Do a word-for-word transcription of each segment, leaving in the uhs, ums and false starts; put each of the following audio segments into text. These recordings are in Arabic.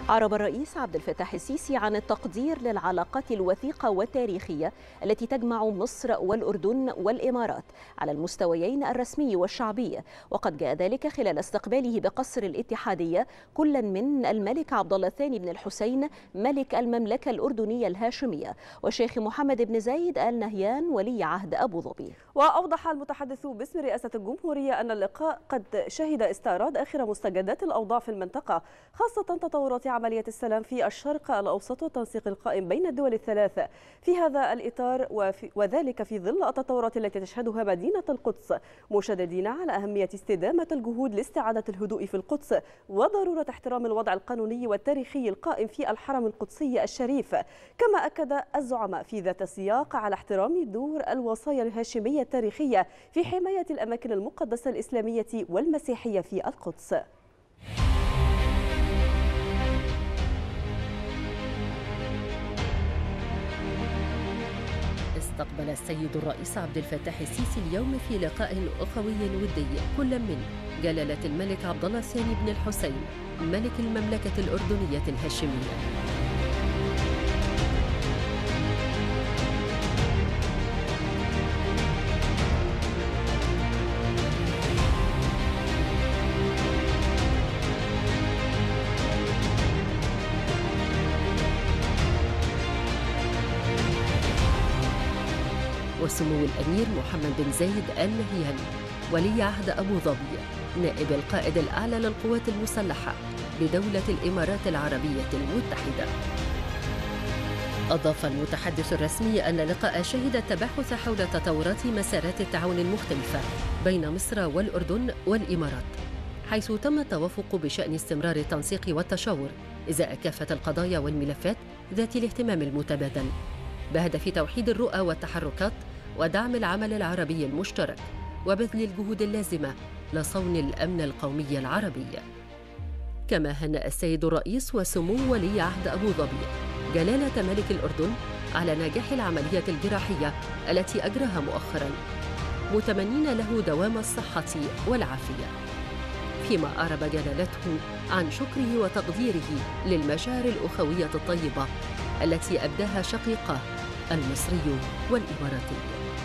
عرب الرئيس عبد الفتاح السيسي عن التقدير للعلاقات الوثيقة والتاريخية التي تجمع مصر والأردن والإمارات على المستويين الرسمي والشعبي، وقد جاء ذلك خلال استقباله بقصر الاتحادية كلا من الملك عبد الله الثاني بن الحسين ملك المملكة الأردنية الهاشمية والشيخ محمد بن زايد آل نهيان ولي عهد أبو ظبي. وأوضح المتحدث باسم رئاسة الجمهورية أن اللقاء قد شهد استعراض آخر مستجدات الأوضاع في المنطقة، خاصة تطورات عملية السلام في الشرق الأوسط والتنسيق القائم بين الدول الثلاث في هذا الإطار، وفي وذلك في ظل التطورات التي تشهدها مدينة القدس، مشددين على أهمية استدامة الجهود لاستعادة الهدوء في القدس وضرورة احترام الوضع القانوني والتاريخي القائم في الحرم القدسي الشريف. كما أكد الزعماء في ذات السياق على احترام دور الوصايا الهاشمية التاريخية في حماية الأماكن المقدسة الإسلامية والمسيحية في القدس. استقبل السيد الرئيس عبد الفتاح السيسي اليوم في لقاء أخوي ودي كل من جلالة الملك عبد الله الثاني بن الحسين ملك المملكة الأردنية الهاشمية. وسمو الأمير محمد بن زايد آل نهيان ولي عهد أبو ظبي نائب القائد الأعلى للقوات المسلحة بدولة الإمارات العربية المتحدة. أضاف المتحدث الرسمي أن اللقاء شهد التباحث حول تطورات مسارات التعاون المختلفة بين مصر والأردن والإمارات، حيث تم التوافق بشأن استمرار التنسيق والتشاور إزاء كافة القضايا والملفات ذات الاهتمام المتبادل بهدف توحيد الرؤى والتحركات ودعم العمل العربي المشترك وبذل الجهود اللازمة لصون الأمن القومي العربي. كما هنأ السيد الرئيس وسمو ولي عهد أبو ظبي جلالة ملك الأردن على نجاح العملية الجراحية التي أجراها مؤخراً، متمنين له دوام الصحة والعافية، فيما أعرب جلالته عن شكره وتقديره للمشاعر الأخوية الطيبة التي أبداها شقيقاه المصري والإماراتي.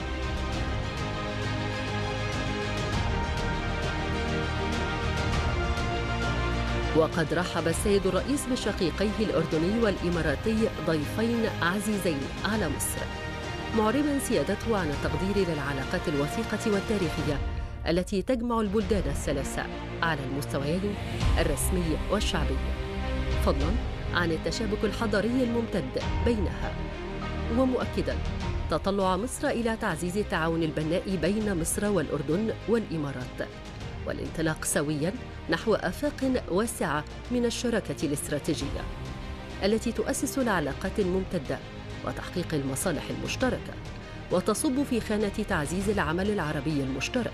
وقد رحب السيد الرئيس بشقيقيه الأردني والإماراتي ضيفين عزيزين على مصر، معربا سيادته عن التقدير للعلاقات الوثيقة والتاريخية التي تجمع البلدان الثلاثة على المستويين الرسمي والشعبي، فضلا عن التشابك الحضاري الممتد بينها، ومؤكدا تطلع مصر إلى تعزيز التعاون البناء بين مصر والأردن والإمارات والانطلاق سويا نحو آفاق واسعة من الشراكة الاستراتيجية التي تؤسس العلاقات الممتدة وتحقيق المصالح المشتركة وتصب في خانة تعزيز العمل العربي المشترك.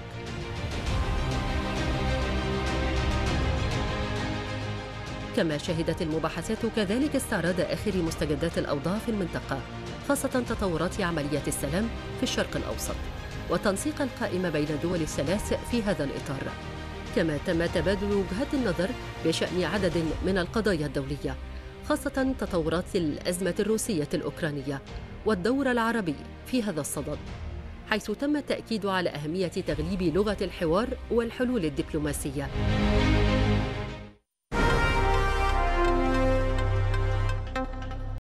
كما شهدت المباحثات كذلك استعراض آخر مستجدات الأوضاع في المنطقة، خاصة تطورات عملية السلام في الشرق الأوسط والتنسيق القائم بين الدول الثلاث في هذا الإطار. كما تم تبادل وجهات النظر بشأن عدد من القضايا الدولية، خاصة تطورات الأزمة الروسية الأوكرانية والدور العربي في هذا الصدد، حيث تم التأكيد على أهمية تغليب لغة الحوار والحلول الدبلوماسية.